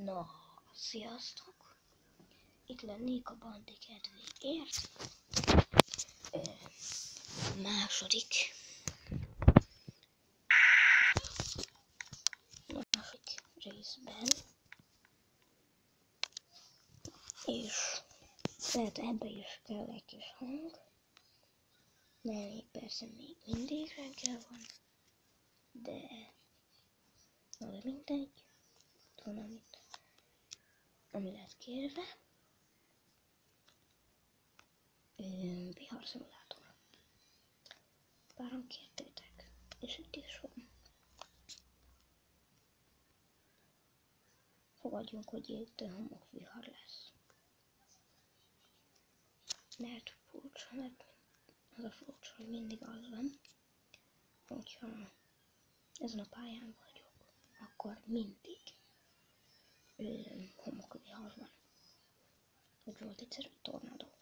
Na, sziasztok! Itt lennék a Bandi kedvéért. Második részben. És lehet ebbe is kell egy kis hang. De persze még mindig reggel van. De mindegy. Van ami lett kérve. Viharszimulátor. Páran kértétek. És itt is van. Fogadjunk, hogy itt homokvihar lesz. Mert furcsa, mert az a furcsa, hogy mindig az van, hogyha ezen a pályán vagyok, akkor mindig homokvihar van. Úgy volt egyszer egy tornádó.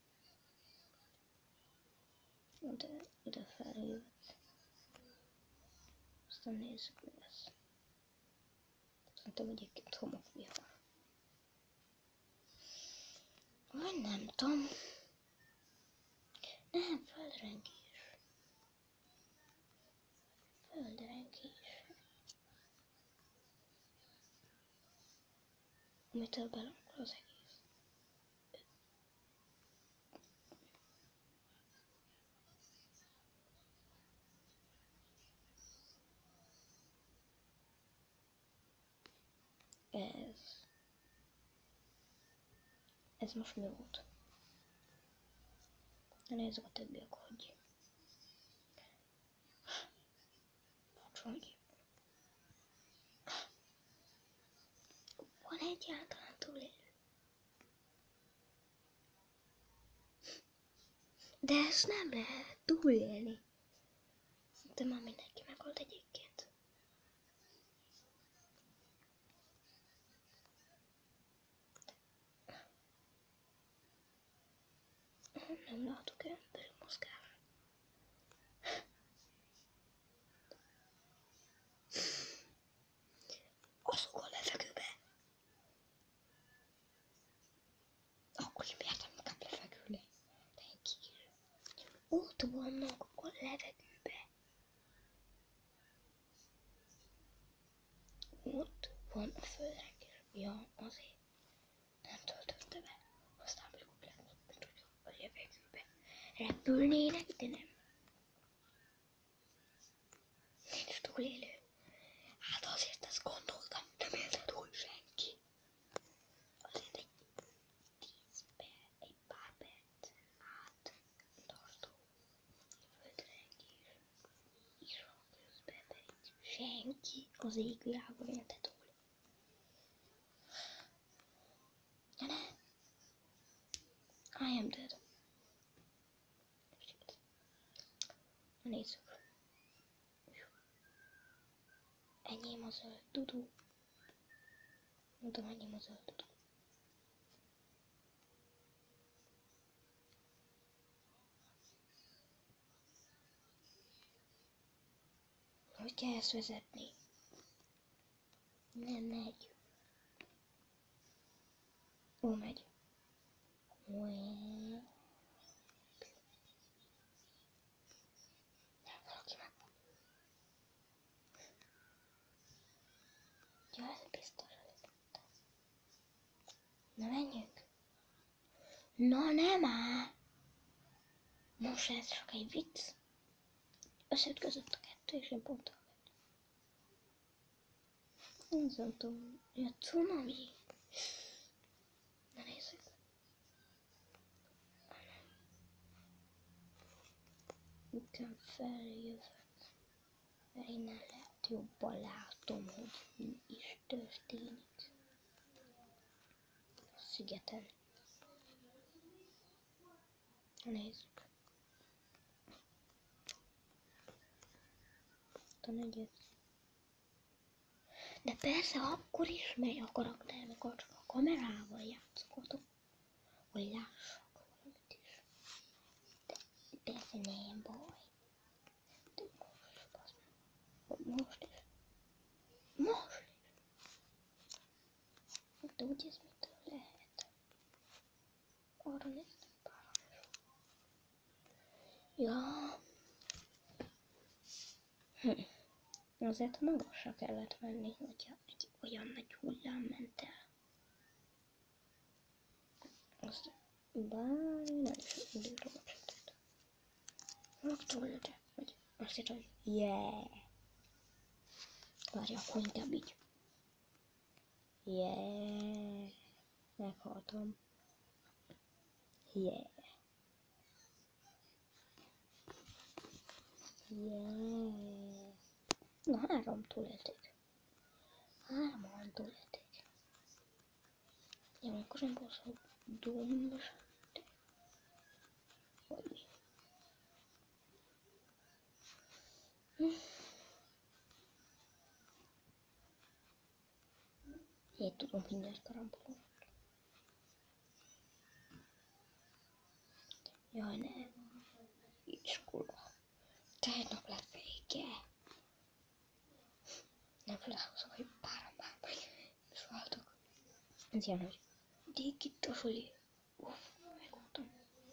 De ide feljött. Aztán nézzük, mi lesz. Szerintem egyébként homokvihar. Vagy nem tudom. Nem, földrengés. Földrengés. Amitől belakol az egész. Ez most mi volt? De nézzük a többiek, hogy furcsa, hogy van egyáltalán túlélő. De ezt nem lehet túlélni. De már mindenki meghalt egyébként. Nem látok emberi mozgás. Azok a levegőbe. Akkor is miért nem kell levegőle? Ott vannak a levegőbe. Ott van a földrengés. Ja, azért nem töltötte be. Aztán mikor lesz, mint hogy a levegőbe repülnének, de nem. Nincs túlélő. Hát azért ezt gondoltam, nem élte túl senki. Azért egy pár perc át tartó földrengés is van közben, pedig senki az égvilágon élte túl. Ja ne! I am dead. Shit. Nézzük. Enyém a zöld dudú. Mondom, enyém a zöld dudú. Hogy kell ezt vezetni? Nem megy. Ó, megy. Valaki meg. Ja, ez biztos. Na menjünk. Na nem áll. Most ez csak egy vicc. Összeütközött a kettő, és én pont hallgattam. Nem tudom, hogy a cunami. Na nézzük. Nekem feljövök. Mert innen lehet jobban látom, hogy mi is történik. A szigeten. Na nézzük. De persze akkor is megy a karakter, mikor csak a kamerával játszogatok, hogy lássak valamit is. De persze nem baj. De most, az meg. Most is. Most is. De úgy ez mitől lehet? Arra néztem pár. Ja. Azért magasra kellett menni, hogyha egy olyan nagy hullám ment el. Azt bár nem is indítom a csatot. Megtolja, vagy azt hiszem, hogy yeah. Várja, akkor inkább így. Yeah. Meghaltam. Yeah. Yeah. Na, 3 túlélték. 3-an túlélték. Jó, akkor nem bosszú dombos. Vagy mi? Én tudom mindent karambolót. Jaj, ne. Iskola. Tegnap lett vége. Nem felhozom, hogy páramában és váltok. Ez ilyen, hogy digitosuli. Megvoltam.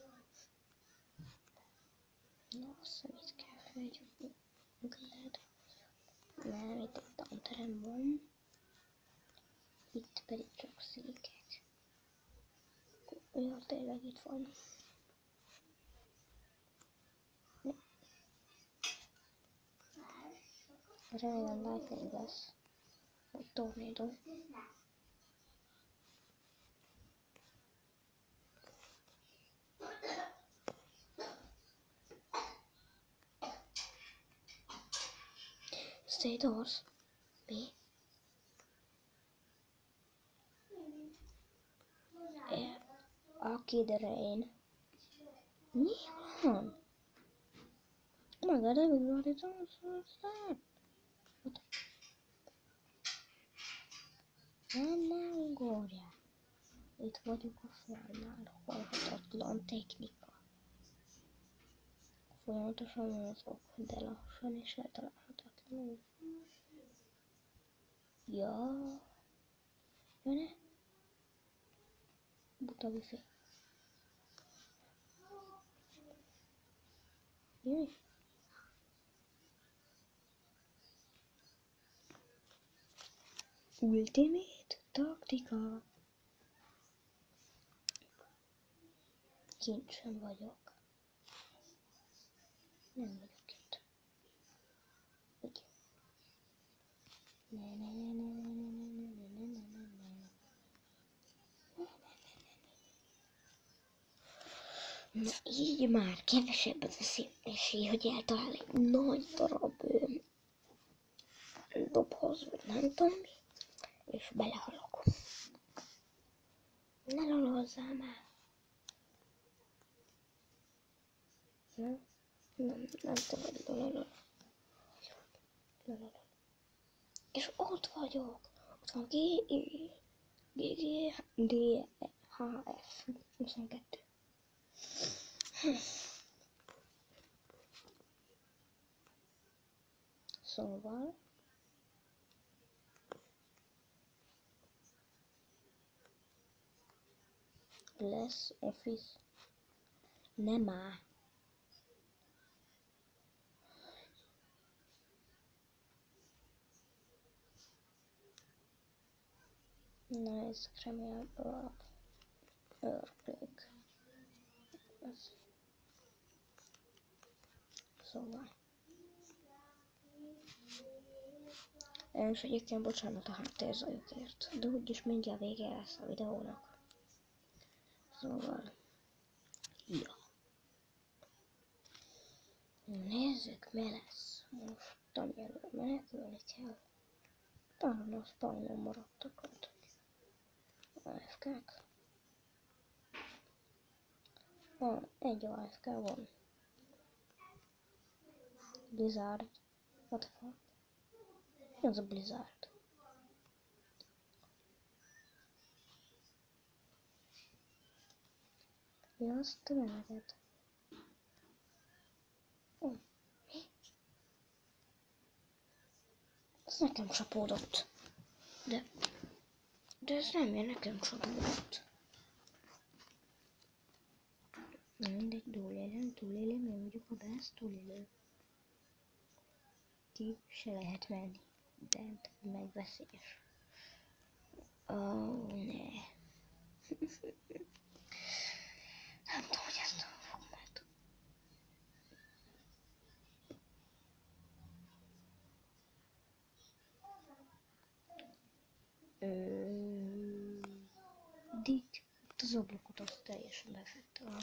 Na, azt hiszem, itt kell felgyújtni. Nem, itt egy tanterem van. Itt pedig csak székek. Ja, tényleg itt van. Remélem lightning lesz. Vagy tornádó. Stay doors. Mi? Aki the rain. Mi van? Oh my god, everybody's on that. Nem ugorjál. Itt vagyunk a falnál, halhatatlan technika. Folyamatosan mozog, de lassan és eltalálhatatlanul. Ja. Jön-e? Buta wifi. Jöjj. Ultimate taktika. Kint sem vagyok. Nem vagyok itt. Úgy. Na így már kevesebb az esély, hogy eltalál egy nagy darab dobhoz, vagy nem tudom mi, és belehalok. Ne lolozzál már! Nem tudod, lololol. És ott vagyok! Ott van GGDHF 22. Szóval lesz office. Nem áll. Na, ez remélem earthquake. Szóval. És egyébként bocsánat a háttérzajokért, de úgyis mindjárt vége lesz a videónak. Szóval. Ja. Nézzük, mi lesz most, amiről menekülni kell. Talán a spawnon maradtak ott. AFK-k. Egy AFK van. Blizzard. What the fuck? Mi az a Blizzard? Mi az te neved? Mi? Ez nekem csapódott. De De ez nem ér, nekem csak volt. Na mindegy, túlélem, én vagyok a best túlélő. Ki se lehet menni, de megveszés. Ó, ne. Nem tudom, hogy ezt nem fog majd. Itt az ablakot azt teljesen befette a...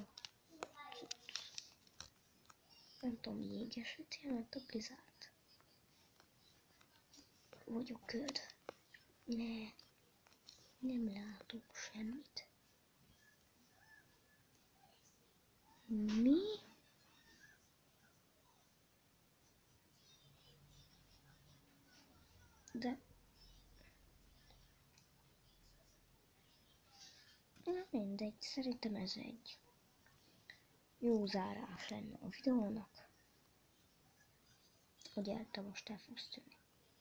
Nem tudom, jégesíti, mert a blizárt. Vagyok köd. Ne. Nem látok semmit. Mi? De... Na mindegy, szerintem ez egy jó zárás lenne a videónak. Hogy most el fogsz tűnni.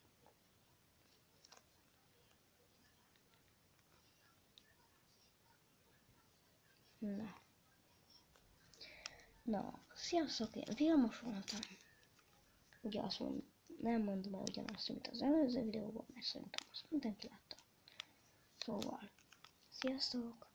Na, sziasztok, én Vilmos voltam. Ugye azt mondom, nem mondom el ugyanazt, mint az előző videóban, mert szerintem azt mindenki látta. Szóval, sziasztok!